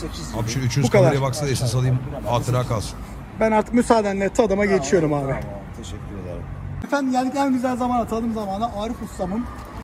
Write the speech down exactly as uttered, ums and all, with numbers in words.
Abi şu üçüncü kameraya baksana, esas alayım, hatıra kalsın. Ben artık müsaadenle tadıma geçiyorum abi. Teşekkür ederim. Efendim geldik en güzel zamana, tadım zamanı. Arif Ustam'ın